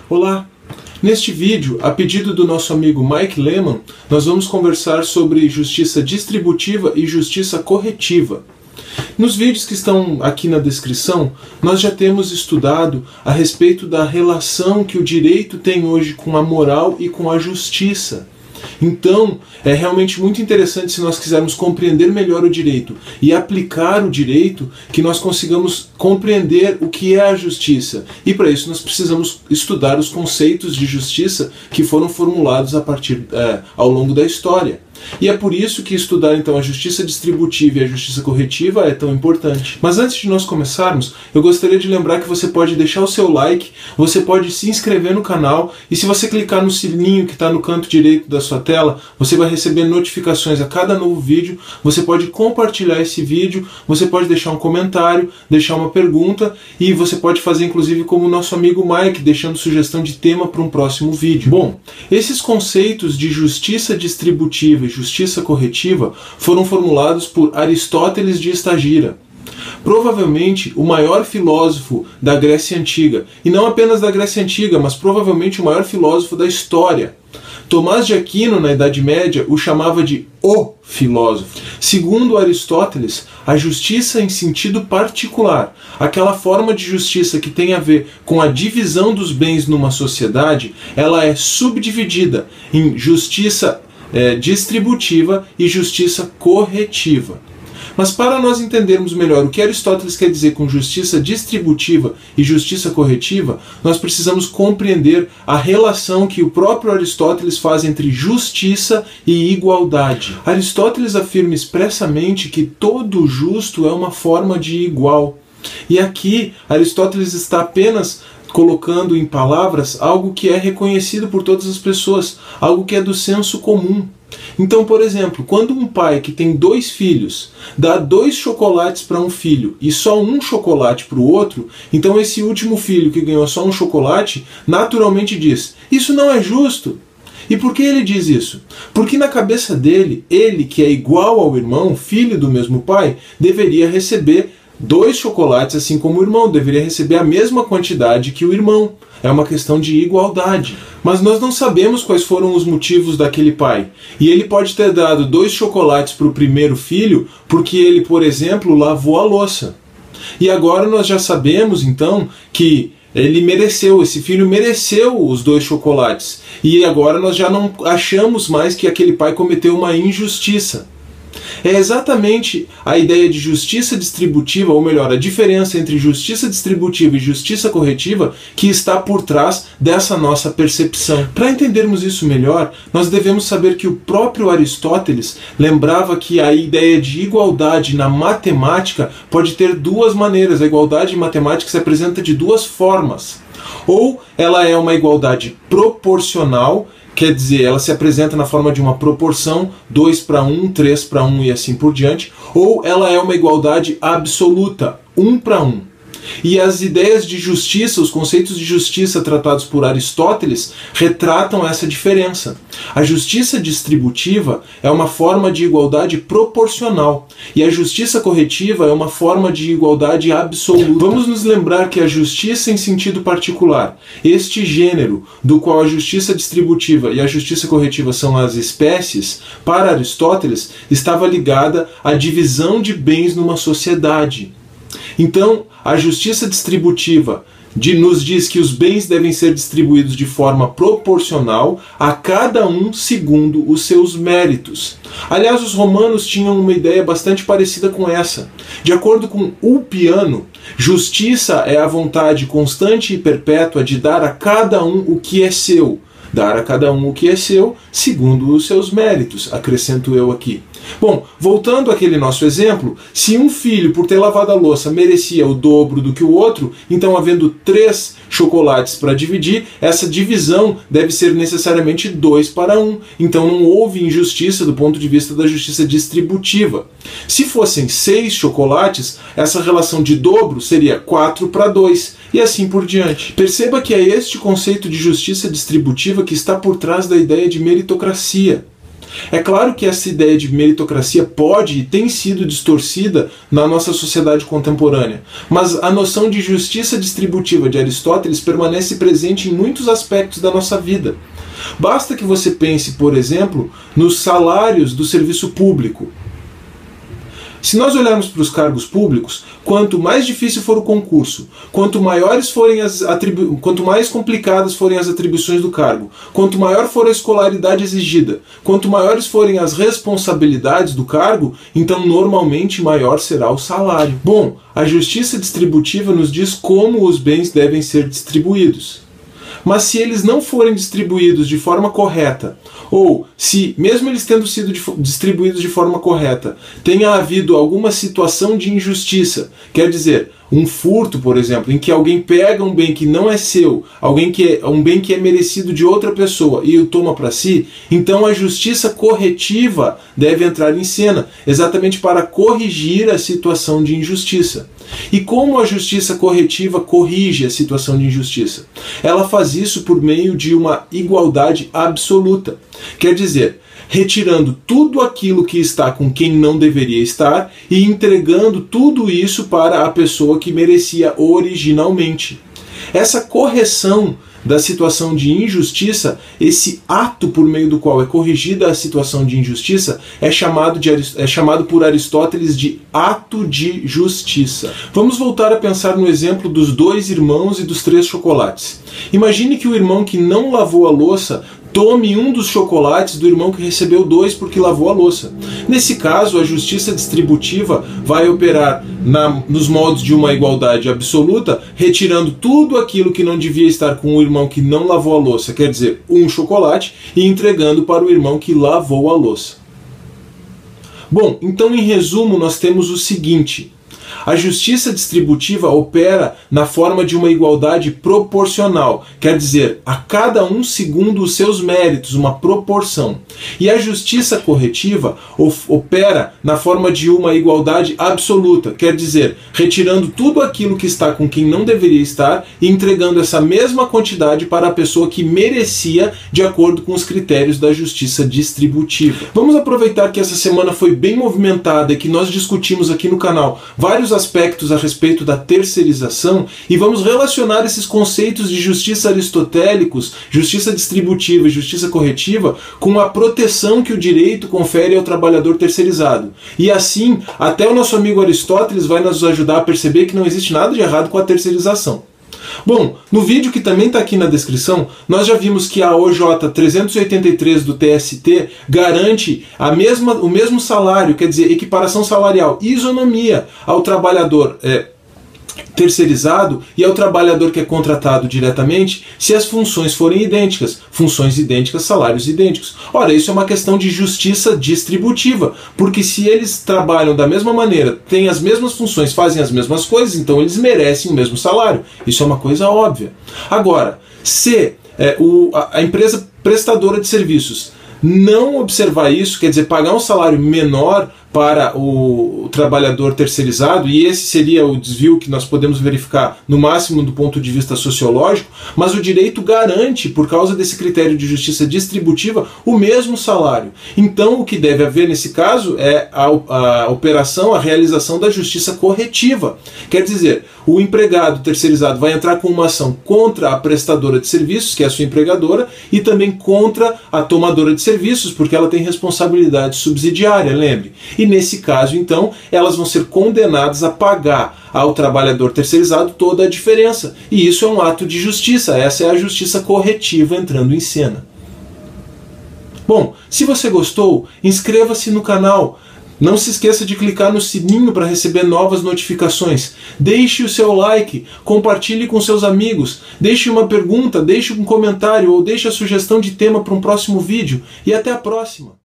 Olá! Neste vídeo, a pedido do nosso amigo Mike Lehman, nós vamos conversar sobre justiça distributiva e justiça corretiva. Nos vídeos que estão aqui na descrição, nós já temos estudado a respeito da relação que o direito tem hoje com a moral e com a justiça. Então, é realmente muito interessante, se nós quisermos compreender melhor o direito e aplicar o direito, que nós consigamos compreender o que é a justiça. E para isso nós precisamos estudar os conceitos de justiça que foram formulados ao longo da história. E é por isso que estudar então a justiça distributiva e a justiça corretiva é tão importante. Mas antes de nós começarmos, eu gostaria de lembrar que você pode deixar o seu like, você pode se inscrever no canal, e se você clicar no sininho que está no canto direito da sua tela, você vai receber notificações a cada novo vídeo. Você pode compartilhar esse vídeo, você pode deixar um comentário, deixar uma pergunta, e você pode fazer inclusive como o nosso amigo Mike, deixando sugestão de tema para um próximo vídeo. Bom, esses conceitos de justiça distributiva e justiça corretiva foram formulados por Aristóteles de Estagira, provavelmente o maior filósofo da Grécia Antiga, e não apenas da Grécia Antiga, mas provavelmente o maior filósofo da história. Tomás de Aquino, na Idade Média, o chamava de o filósofo. Segundo Aristóteles, a justiça em sentido particular, aquela forma de justiça que tem a ver com a divisão dos bens numa sociedade, ela é subdividida em justiça distributiva e justiça corretiva. Mas para nós entendermos melhor o que Aristóteles quer dizer com justiça distributiva e justiça corretiva, nós precisamos compreender a relação que o próprio Aristóteles faz entre justiça e igualdade. Aristóteles afirma expressamente que todo justo é uma forma de igual. E aqui Aristóteles está apenas colocando em palavras algo que é reconhecido por todas as pessoas, algo que é do senso comum. Então, por exemplo, quando um pai que tem 2 filhos dá 2 chocolates para um filho e só um chocolate para o outro, então esse último filho que ganhou só um chocolate naturalmente diz: isso não é justo. E por que ele diz isso? Porque na cabeça dele, ele que é igual ao irmão, filho do mesmo pai, deveria receber 2 chocolates, assim como o irmão, deveria receber a mesma quantidade que o irmão. É uma questão de igualdade. Mas nós não sabemos quais foram os motivos daquele pai. E ele pode ter dado 2 chocolates para o primeiro filho porque ele, por exemplo, lavou a louça. E agora nós já sabemos, então, que ele mereceu, esse filho mereceu os 2 chocolates. E agora nós já não achamos mais que aquele pai cometeu uma injustiça. É exatamente a ideia de justiça distributiva, ou melhor, a diferença entre justiça distributiva e justiça corretiva que está por trás dessa nossa percepção. Para entendermos isso melhor, nós devemos saber que o próprio Aristóteles lembrava que a ideia de igualdade na matemática pode ter 2 maneiras. A igualdade em matemática se apresenta de 2 formas. Ou ela é uma igualdade proporcional, quer dizer, ela se apresenta na forma de uma proporção, 2:1, 3:1 e assim por diante, ou ela é uma igualdade absoluta, 1:1. E as ideias de justiça, os conceitos de justiça tratados por Aristóteles, retratam essa diferença. A justiça distributiva é uma forma de igualdade proporcional, e a justiça corretiva é uma forma de igualdade absoluta. Vamos nos lembrar que a justiça em sentido particular, este gênero do qual a justiça distributiva e a justiça corretiva são as espécies, para Aristóteles, estava ligada à divisão de bens numa sociedade. Então, a justiça distributiva nos diz que os bens devem ser distribuídos de forma proporcional a cada um segundo os seus méritos. Aliás, os romanos tinham uma ideia bastante parecida com essa. De acordo com Ulpiano, justiça é a vontade constante e perpétua de dar a cada um o que é seu. Dar a cada um o que é seu, segundo os seus méritos, acrescento eu aqui. Bom, voltando àquele nosso exemplo, se um filho, por ter lavado a louça, merecia o dobro do que o outro, então, havendo 3 chocolates para dividir, essa divisão deve ser necessariamente 2:1. Então não houve injustiça do ponto de vista da justiça distributiva. Se fossem 6 chocolates, essa relação de dobro seria 4:2, e assim por diante. Perceba que é este conceito de justiça distributiva que está por trás da ideia de meritocracia. É claro que essa ideia de meritocracia pode e tem sido distorcida na nossa sociedade contemporânea, mas a noção de justiça distributiva de Aristóteles permanece presente em muitos aspectos da nossa vida. Basta que você pense, por exemplo, nos salários do serviço público. Se nós olharmos para os cargos públicos, quanto mais difícil for o concurso, quanto mais complicadas forem as atribuições do cargo, quanto maior for a escolaridade exigida, quanto maiores forem as responsabilidades do cargo, então normalmente maior será o salário. Bom, a justiça distributiva nos diz como os bens devem ser distribuídos. Mas se eles não forem distribuídos de forma correta, ou se, mesmo eles tendo sido distribuídos de forma correta, tenha havido alguma situação de injustiça, quer dizer, um furto, por exemplo, em que alguém pega um bem que não é seu, um bem que é merecido de outra pessoa e o toma para si, então a justiça corretiva deve entrar em cena, exatamente para corrigir a situação de injustiça. E como a justiça corretiva corrige a situação de injustiça? Ela faz isso por meio de uma igualdade absoluta. Quer dizer, retirando tudo aquilo que está com quem não deveria estar e entregando tudo isso para a pessoa que merecia originalmente. Essa correção da situação de injustiça, esse ato por meio do qual é corrigida a situação de injustiça, é chamado por Aristóteles de ato de justiça. Vamos voltar a pensar no exemplo dos 2 irmãos e dos 3 chocolates. Imagine que o irmão que não lavou a louça tome um dos chocolates do irmão que recebeu 2 porque lavou a louça. Nesse caso, a justiça distributiva vai operar nos moldes de uma igualdade absoluta, retirando tudo aquilo que não devia estar com o irmão que não lavou a louça, quer dizer, um chocolate, e entregando para o irmão que lavou a louça. Bom, então em resumo nós temos o seguinte: a justiça distributiva opera na forma de uma igualdade proporcional, quer dizer, a cada um segundo os seus méritos, uma proporção. E a justiça corretiva opera na forma de uma igualdade absoluta, quer dizer, retirando tudo aquilo que está com quem não deveria estar e entregando essa mesma quantidade para a pessoa que merecia, de acordo com os critérios da justiça distributiva. Vamos aproveitar que essa semana foi bem movimentada e que nós discutimos aqui no canal vários aspectos a respeito da terceirização e vamos relacionar esses conceitos de justiça aristotélicos, justiça distributiva e justiça corretiva com a proteção que o direito confere ao trabalhador terceirizado. E assim, até o nosso amigo Aristóteles vai nos ajudar a perceber que não existe nada de errado com a terceirização. Bom, no vídeo que também está aqui na descrição, nós já vimos que a OJ 383 do TST garante o mesmo salário, quer dizer, equiparação salarial, isonomia ao trabalhador terceirizado e ao trabalhador que é contratado diretamente, se as funções forem idênticas. Funções idênticas, salários idênticos. Ora, isso é uma questão de justiça distributiva, porque se eles trabalham da mesma maneira, têm as mesmas funções, fazem as mesmas coisas, então eles merecem o mesmo salário. Isso é uma coisa óbvia. Agora, se a empresa prestadora de serviços não observar isso, quer dizer, pagar um salário menor para o trabalhador terceirizado, e esse seria o desvio que nós podemos verificar no máximo do ponto de vista sociológico, mas o direito garante, por causa desse critério de justiça distributiva, o mesmo salário. Então o que deve haver nesse caso é a operação, a realização da justiça corretiva. Quer dizer, o empregado terceirizado vai entrar com uma ação contra a prestadora de serviços, que é a sua empregadora, e também contra a tomadora de serviços, porque ela tem responsabilidade subsidiária, lembre. E nesse caso, então, elas vão ser condenadas a pagar ao trabalhador terceirizado toda a diferença. E isso é um ato de justiça, essa é a justiça corretiva entrando em cena. Bom, se você gostou, inscreva-se no canal. Não se esqueça de clicar no sininho para receber novas notificações. Deixe o seu like, compartilhe com seus amigos, deixe uma pergunta, deixe um comentário ou deixe a sugestão de tema para um próximo vídeo. E até a próxima!